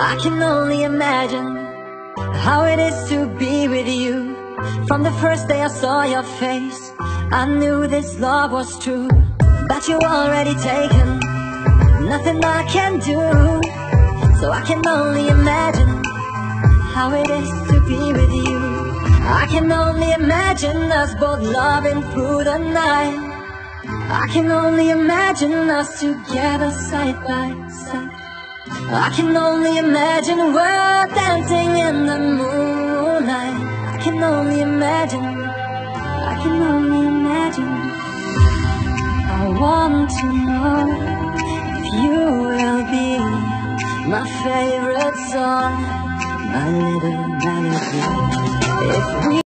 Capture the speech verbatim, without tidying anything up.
I can only imagine how it is to be with you. From the first day I saw your face, I knew this love was true. But you're already taken, nothing I can do. So I can only imagine how it is to be with you. I can only imagine us both loving through the night. I can only imagine us together side by side. I can only imagine we're dancing in the moonlight. I can only imagine, I can only imagine. I want to know if you will be my favorite song, my little melody. If we